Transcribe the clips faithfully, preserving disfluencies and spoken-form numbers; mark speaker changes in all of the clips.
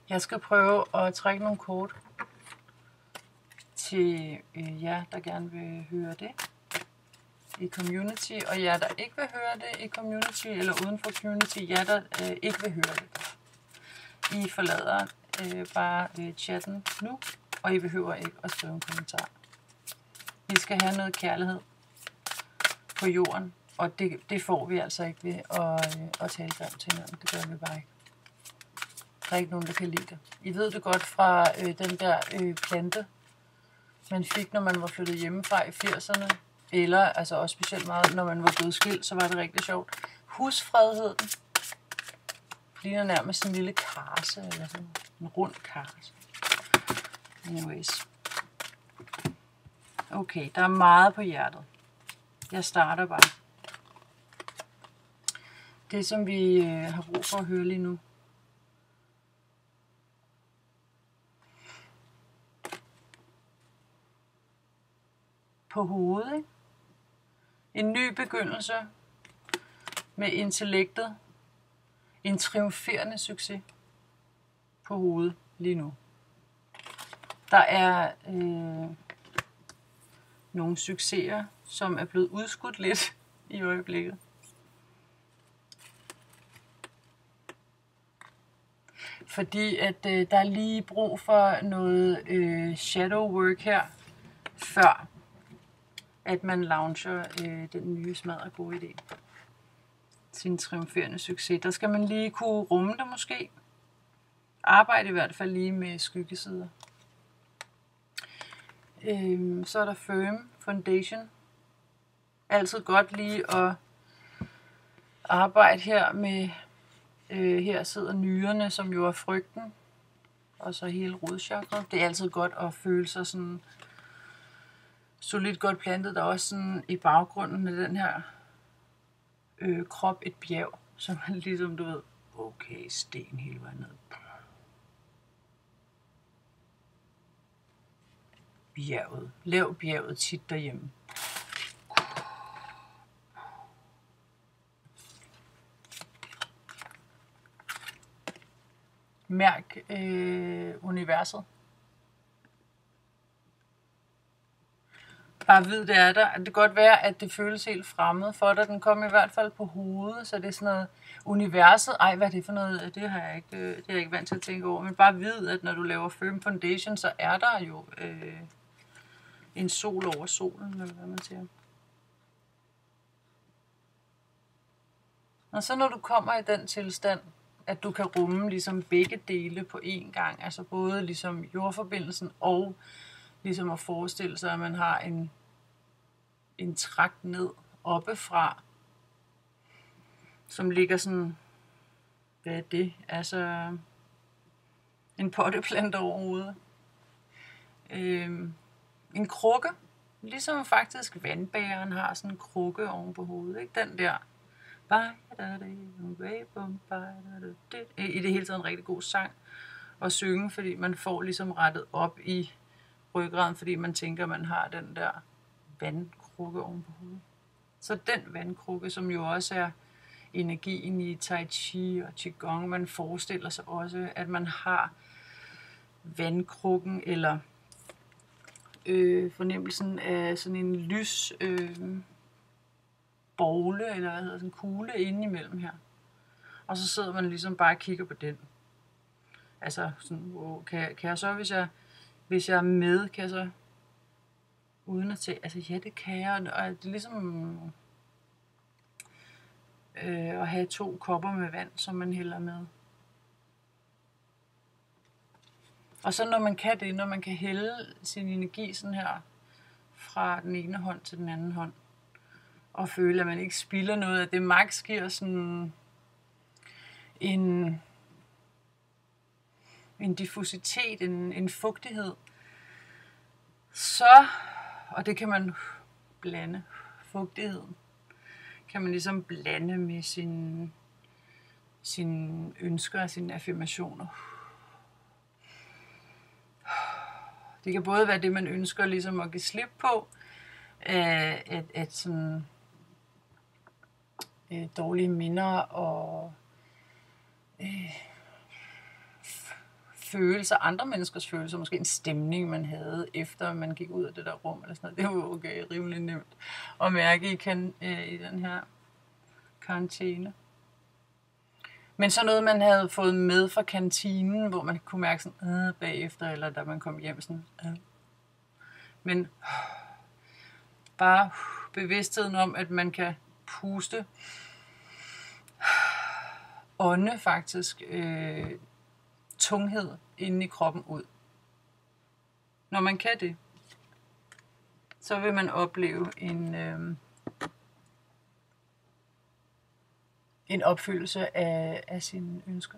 Speaker 1: Jeg skal prøve at trække nogle kort til øh, jer, der gerne vil høre det i community, og jer, der ikke vil høre det i community, eller uden for community, jer, der øh, ikke vil høre det. I forlader øh, bare øh, chatten nu, og I behøver ikke at skrive en kommentar. Vi skal have noget kærlighed på jorden, og det, det får vi altså ikke ved at, øh, at tale grimt til hinanden. Det gør vi bare ikke. Der er ikke nogen, der kan lide det. I ved det godt fra øh, den der øh, plante, man fik, når man var flyttet hjemmefra i firserne. Eller altså også specielt meget, når man var blevet skilt, så var det rigtig sjovt. Husfred hed den. Det ligner nærmest sådan en lille karse, eller sådan en rund karse. Anyways. Okay, der er meget på hjertet. Jeg starter bare. Det, som vi øh, har brug for at høre lige nu. På hovedet, ikke? En ny begyndelse med intellektet. En triumferende succes på hovedet lige nu. Der er øh, nogle succeser, som er blevet udskudt lidt i øjeblikket. Fordi at øh, der er lige brug for noget øh, shadow work her, før at man launcher øh, den nye smadre gode idé. Sin triumferende succes. Der skal man lige kunne rumme det måske. Arbejde i hvert fald lige med skyggesider. Øhm, så er der firm foundation. Altid godt lige at arbejde her med, øh, her sidder nyrerne, som jo er frygten. Og så hele rodchakret. Det er altid godt at føle sig sådan solidt godt plantet. Der er også sådan i baggrunden af den her øh, krop et bjerg, som man ligesom, du ved, okay, sten hele vejen ned. Bjerget. Lav bjerget tit derhjemme. Mærk øh, universet. Bare vid, det er der. Det kan godt være, at det føles helt fremmed for dig. Den kommer i hvert fald på hovedet, så det er sådan noget universet. Ej, hvad er det for noget? Det har jeg ikke, det er jeg ikke vant til at tænke over. Men bare vid, at når du laver firm foundation, så er der jo øh, en sol over solen, eller hvad man siger. Og så når du kommer i den tilstand, at du kan rumme ligesom begge dele på én gang, altså både ligesom jordforbindelsen og ligesom at forestille sig, at man har en, en trakt ned oppefra, som ligger sådan, hvad er det? Altså en potteplante over hovedet. Øhm, en krukke, ligesom faktisk vandbæreren har sådan en krukke oven på hovedet, ikke? Den der. I det hele taget en rigtig god sang at synge, fordi man får ligesom rettet op i ryggraden, fordi man tænker, man har den der vandkrukke oven på hovedet. Så den vandkrukke, som jo også er energien i Tai Chi og Qigong, man forestiller sig også, at man har vandkrukken, eller øh, fornemmelsen af sådan en lys øh, bogle, eller hvad hedder sådan en kugle inde imellem her. Og så sidder man ligesom bare og kigger på den. Altså sådan, wow, kan, kan jeg så, hvis jeg, hvis jeg er med, kan jeg så, uden at tage, altså ja, det kan jeg, og det er ligesom øh, at have to kopper med vand, som man hælder med. Og så når man kan det, når man kan hælde sin energi sådan her, fra den ene hånd til den anden hånd, og føle, at man ikke spilder noget af det, max giver sådan en, en diffusitet, en, en fugtighed, så, og det kan man blande, fugtigheden, kan man ligesom blande med sin, sine ønsker og sine affirmationer. Det kan både være det, man ønsker ligesom at give slip på, at, at, at sådan øh, dårlige minder og øh, følelser, andre menneskers følelser, måske en stemning, man havde, efter man gik ud af det der rum, eller sådan noget. Det var jo okay, rimelig nemt at mærke i, kan, øh, i den her karantæne. Men så noget, man havde fået med fra kantinen, hvor man kunne mærke sådan, øh, bagefter, eller da man kom hjem sådan, øh. Men øh, bare øh, bevidstheden om, at man kan puste, ånde faktisk, øh, tunghed inde i kroppen ud. Når man kan det, så vil man opleve en, øh, en opfyldelse af, af sine ønsker.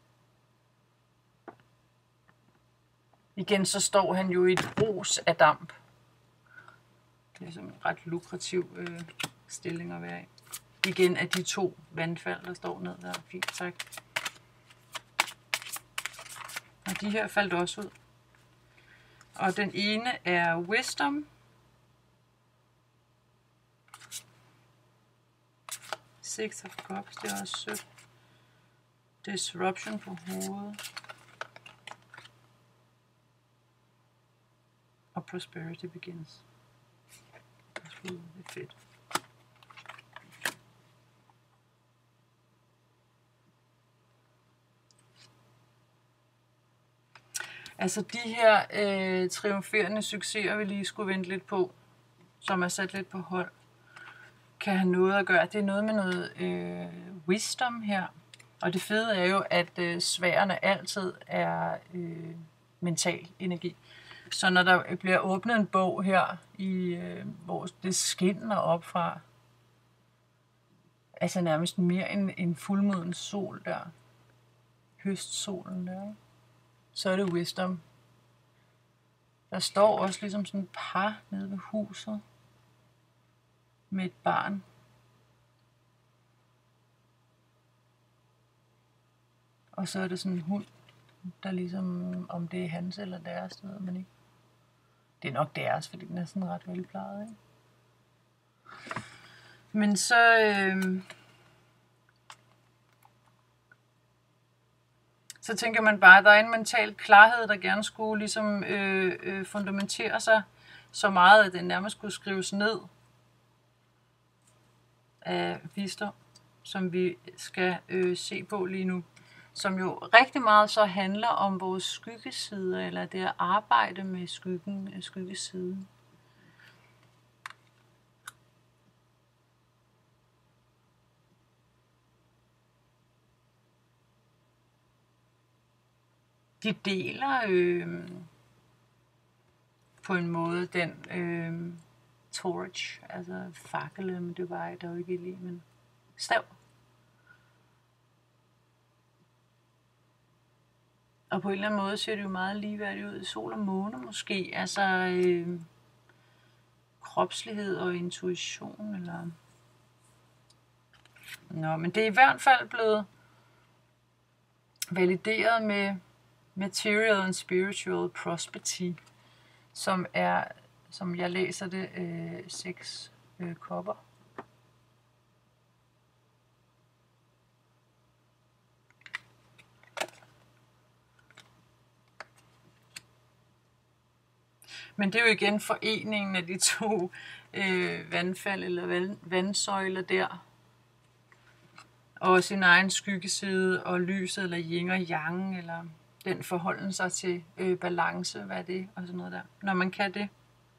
Speaker 1: Igen så står han jo i et brus af damp. Det er sådan en ret lukrativ øh, stilling at være i. Igen af de to vandfald, der står ned der. Fint, tak. Og de her faldt også ud. Og den ene er Wisdom. Six of Cups, det er også sødt. Disruption på hovedet. Og Prosperity Begins. Det er fedt. Altså de her øh, triumferende succeser, vi lige skulle vente lidt på, som er sat lidt på hold, kan have noget at gøre. Det er noget med noget øh, wisdom her. Og det fede er jo, at øh, sværene altid er øh, mental energi. Så når der bliver åbnet en bog her, i, øh, hvor det skinner op fra, altså nærmest mere end en fuldmoden sol der, høstsolen der, ikke? Så er det wisdom. Der står også ligesom sådan et par nede ved huset med et barn. Og så er det sådan en hund, der ligesom, om det er hans eller deres, det ved man ikke. Det er nok deres, fordi den er sådan ret velplejet, ikke? Men så... Øh, så tænker man bare, at der er en mental klarhed, der gerne skulle ligesom øh, øh, fundamentere sig så meget, at det nærmest skulle skrives ned af visdom, som vi skal øh, se på lige nu. Som jo rigtig meget så handler om vores skyggesider, eller det at arbejde med skyggen, skyggesiden. De deler øh, på en måde den øh, torch, altså fakkel, men det var der jo ikke lige, men stav. Og på en eller anden måde ser det jo meget ligeværdigt ud i sol og måne måske, altså øh, kropslighed og intuition, eller... Nå, men det er i hvert fald blevet valideret med Material and Spiritual Prosperity, som er, som jeg læser det, øh, seks øh, kopper. Men det er jo igen foreningen af de to øh, vandfald eller vand, vandsøjler der. Og sin egen skyggeside og lyset, eller yin og yang, eller den forholden sig til øh, balance, hvad er det, og sådan noget der. Når man kan det,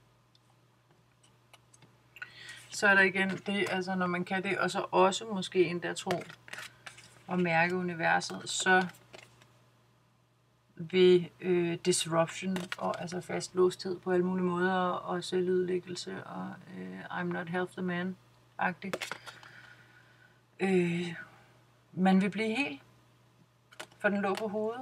Speaker 1: så er der igen det, altså når man kan det, og så også måske endda tro og mærke universet, så ved øh, disruption og altså fastlåsthed på alle mulige måder, og selvudlæggelse og øh, I'm not half the man-agtigt. Øh, man vil blive helt, for den lå på hovedet.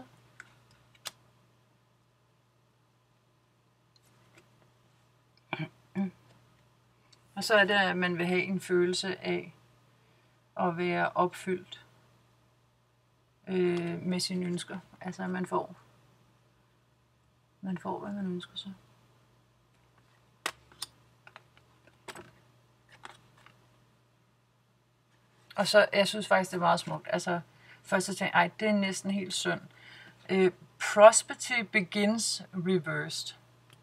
Speaker 1: Og så er det, at man vil have en følelse af at være opfyldt øh, med sine ønsker. Altså, at man får, man får, hvad man ønsker sig. Og så, jeg synes faktisk, det er meget smukt. Altså, først så tænkte jeg, ej, det er næsten helt synd. Øh, prosperity begins reversed.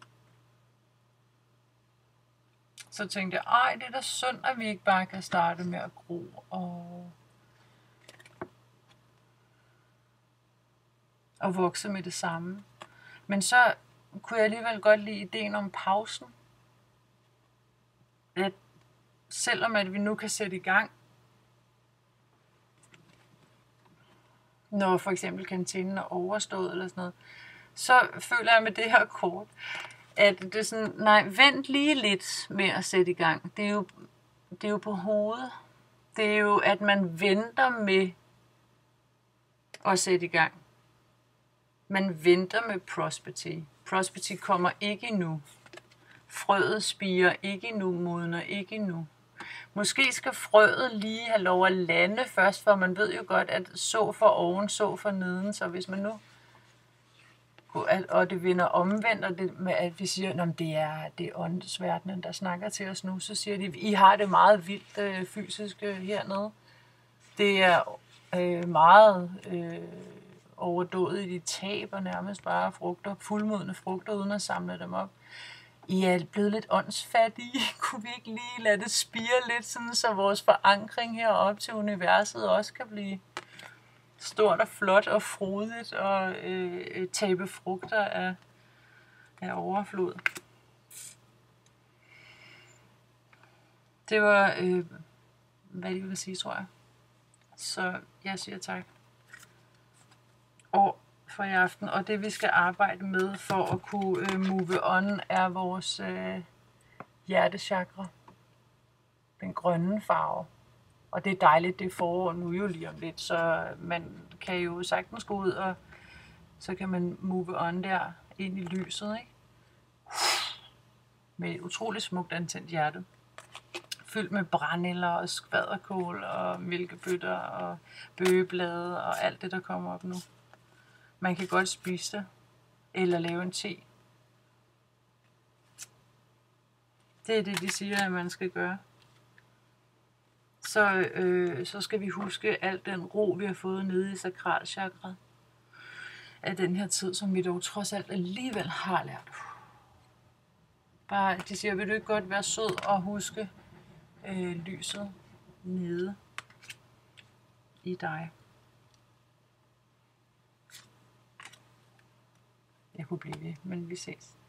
Speaker 1: Så tænkte jeg, ej, det er da synd, at vi ikke bare kan starte med at gro og, og vokse med det samme. Men så kunne jeg alligevel godt lide ideen om pausen. At selvom at vi nu kan sætte i gang, når for eksempel kantinen er overstået eller sådan noget, så føler jeg med det her kort, at det er sådan, nej, vent lige lidt med at sætte i gang. Det er jo, det er jo på hovedet. Det er jo, at man venter med at sætte i gang. Man venter med prosperity. Prosperity kommer ikke endnu. Frøet spirer ikke endnu, modner ikke endnu. Måske skal frøet lige have lov at lande først, for man ved jo godt, at så for oven, så for neden. Så hvis man nu, og det vender omvendt, og det med, at vi siger, at det er, det er åndesverdenen, der snakker til os nu, så siger de, I har det meget vildt øh, fysisk øh, hernede. Det er øh, meget øh, overdået, de taber nærmest bare frugter, fuldmodne frugter, uden at samle dem op. I er blevet lidt åndsfattige. Kunne vi ikke lige lade det spire lidt, sådan, så vores forankring heroppe til universet også kan blive stort og flot og frodigt og øh, tabe frugter af, af overflod. Det var, øh, hvad de ville sige, tror jeg. Så jeg siger tak. Og for i aften, og det vi skal arbejde med for at kunne øh, move on, er vores øh, hjertechakra. Den grønne farve. Og det er dejligt, det er forår nu jo lige om lidt, så man kan jo sagtens gå ud, og så kan man move on der ind i lyset, ikke? Med et utroligt smukt antændt hjerte. Fyldt med brændenælder og skvaderkål og mælkebøtter og bøgeblade og alt det, der kommer op nu. Man kan godt spise det, eller lave en te. Det er det, de siger, at man skal gøre. Så, øh, så skal vi huske al den ro, vi har fået nede i sakralchakret af den her tid, som vi dog trods alt alligevel har lært. Bare, de siger, vil du ikke godt være sød og huske øh, lyset nede i dig. Jeg kunne blive ved, men vi ses.